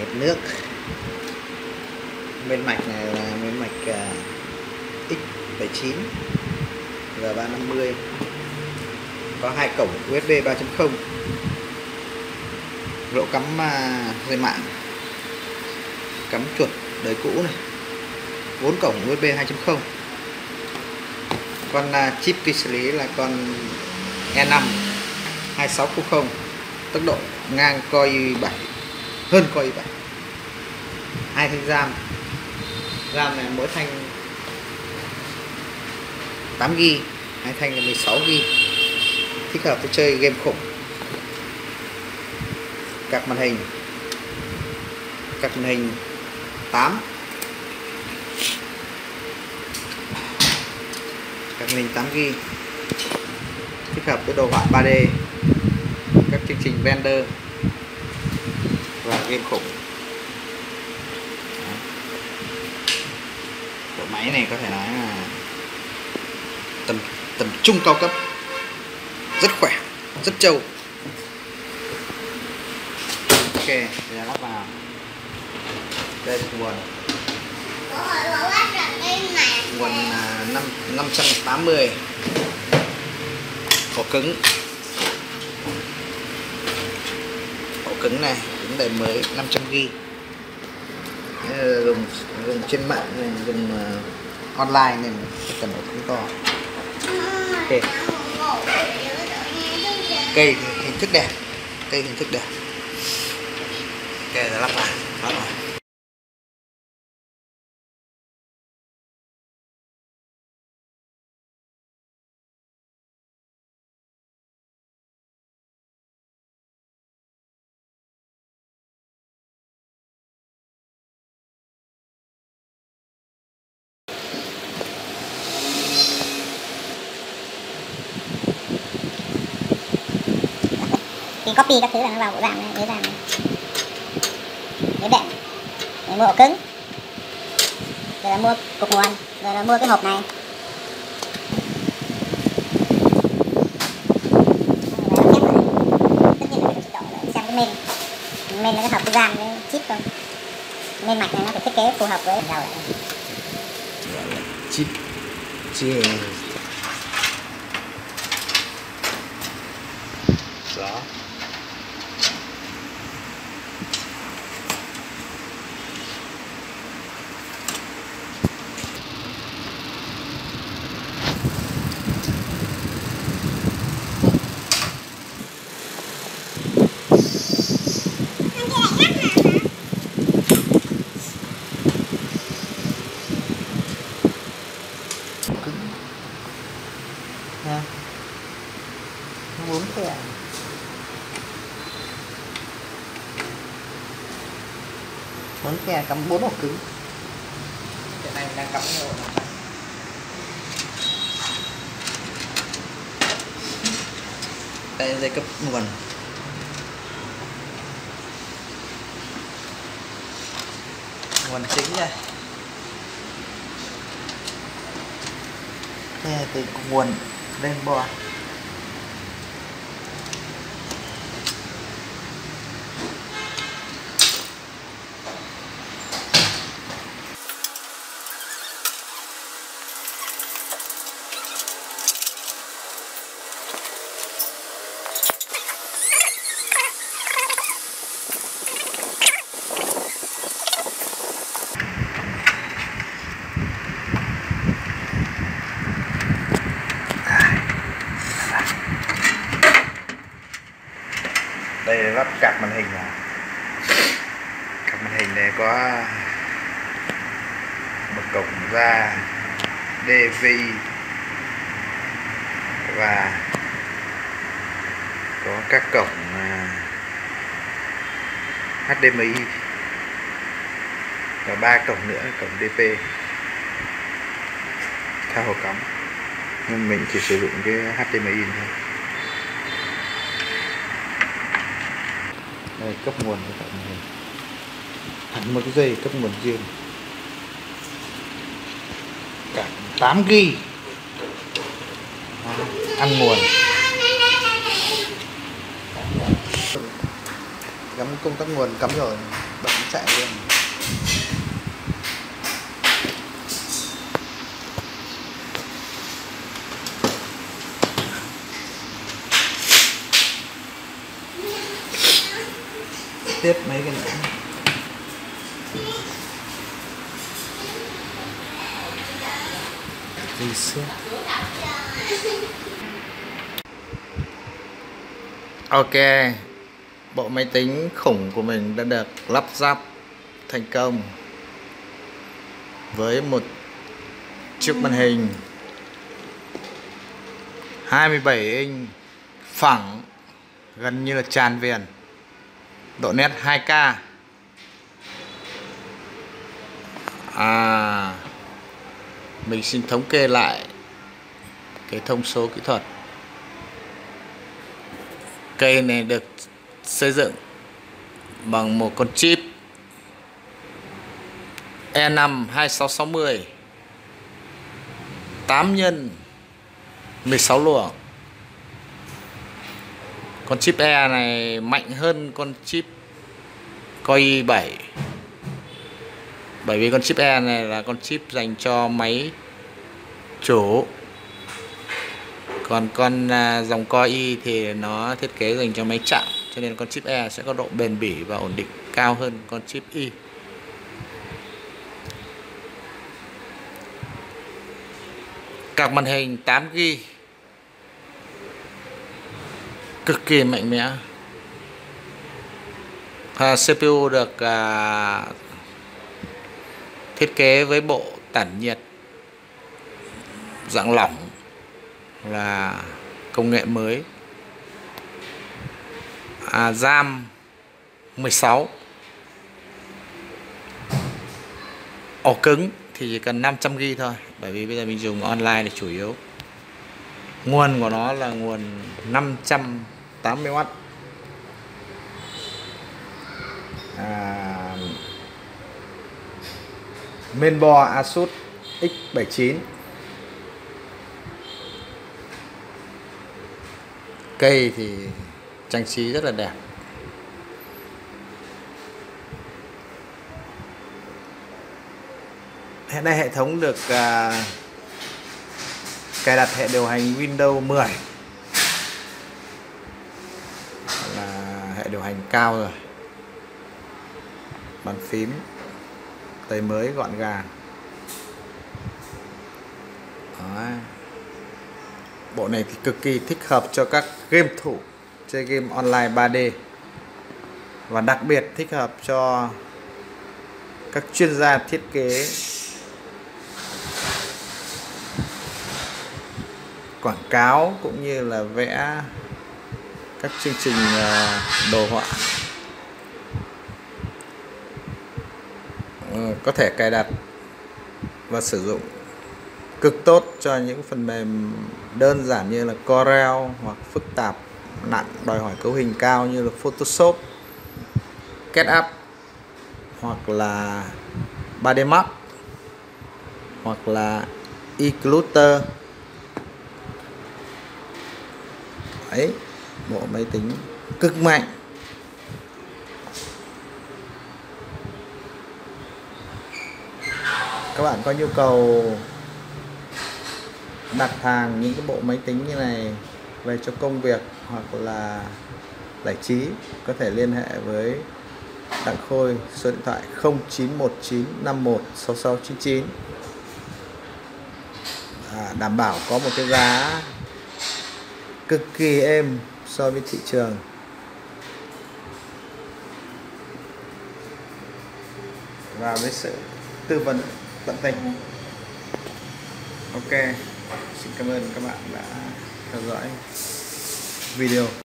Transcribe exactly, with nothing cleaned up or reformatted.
nước. Bên mạch này là bên mạch uh, X bảy chín G ba năm mươi, có hai cổng u ét bê ba chấm không, lỗ cắm uh, dây mạng, cắm chuột đời cũ này, bốn cổng u ét bê hai chấm không. Con uh, chip vi xử lý là con E năm hai sáu không không, tốc độ ngang Core i bảy, hơn Core i bảy. Hai thanh RAM, RAM này mỗi thanh tám gi ga, hai thanh là mười sáu gi ga, thích hợp với chơi game khủng. Card màn hình, card màn hình tám, card màn hình tám gi ga, thích hợp với đồ họa ba D, các chương trình render và game khủng. Bộ máy này có thể nói là tầm tầm trung cao cấp, rất khỏe, rất trâu. Ok, bây giờ lắp vào. Đây là nguồn nguồn năm năm trăm tám mươi, ổ cứng ổ cứng này cứng đời mới năm trăm gi ga, dùng dùng trên mạng này, dùng uh, online nên cần ổ cứng to. Ok, cây hình thức đẹp, cây hình thức đẹp. Ok, giờ lắp vào, lắp vào. Thì copy các thứ là nó vào bộ RAM này, lấy RAM này, lấy đệm, để mua ổ cứng, rồi là mua cục nguồn, rồi là mua cái hộp này. Tất nhiên là phải chịu độ rồi, xem cái main, main là cái hộp cái RAM với chip thôi. Main mạch này nó phải thiết kế phù hợp với đầu lại. Chip, chip. Đó. Nha. Nó bốn khe. Bốn khe cắm bốn ổ cứng. Hiện nay mình đang cắm cái ổ này. Đây là dây cấp nguồn. Nguồn chính đây. Đây là từ nguồn lên board. Đây là lắp card màn hình vào. Card màn hình này có một cổng ra đê vê i và có các cổng hát đê em i và ba cổng nữa, cổng đê pê theo hồ cắm, nhưng mình chỉ sử dụng cái hát đê em i thôi. Đây, cấp nguồn của card màn hình, hẳn một cái dây cấp nguồn riêng, cả tám gi ga ăn nguồn. Cắm công tắc nguồn cắm rồi, bật chạy luôn. Tiếp mấy cái nữa. Gì xưa. Ok, bộ máy tính khủng của mình đã được lắp ráp thành công với một chiếc màn hình hai mươi bảy inch phẳng, gần như là tràn viền, độ nét hai K. À, mình xin thống kê lại cái thông số kỹ thuật. Cây này được xây dựng bằng một con chip E năm hai sáu sáu không, tám nhân mười sáu luồng. Con chip E này mạnh hơn con chip Core i bảy, bởi vì con chip E này là con chip dành cho máy chủ, còn con dòng Core i thì nó thiết kế dành cho máy chạm, cho nên con chip E sẽ có độ bền bỉ và ổn định cao hơn con chip i. Card màn hình tám gi ga bai cực kỳ mạnh mẽ. À, xê pê u được à, thiết kế với bộ tản nhiệt dạng lỏng, là công nghệ mới. À, RAM mười sáu, ổ cứng thì chỉ cần năm trăm gi ga bai thôi, bởi vì bây giờ mình dùng online là chủ yếu. Nguồn của nó là nguồn năm trăm tám mươi oát. À, mainboard Asus X bảy chín. Cây thì trang trí rất là đẹp. Hiện nay hệ thống được uh, cài đặt hệ điều hành Windows mười, là hệ điều hành cao rồi. Bàn phím tẩy mới gọn gàng. Đó. Bộ này thì cực kỳ thích hợp cho các game thủ chơi game online ba D, và đặc biệt thích hợp cho các chuyên gia thiết kế quảng cáo cũng như là vẽ các chương trình đồ họa. Có thể cài đặt và sử dụng cực tốt cho những phần mềm đơn giản như là Corel, hoặc phức tạp nặng đòi hỏi cấu hình cao như là Photoshop, SketchUp, hoặc là ba D Max, hoặc là eCluster. Đấy, bộ máy tính cực mạnh. Các bạn có nhu cầu đặt hàng những cái bộ máy tính như này về cho công việc hoặc là giải trí, có thể liên hệ với Đặng Khôi, số điện thoại không chín một chín năm một sáu sáu chín chín. À, đảm bảo có một cái giá cực kỳ êm so với thị trường. Và với sự tư vấn tận tình. Ok, xin cảm ơn các bạn đã theo dõi video.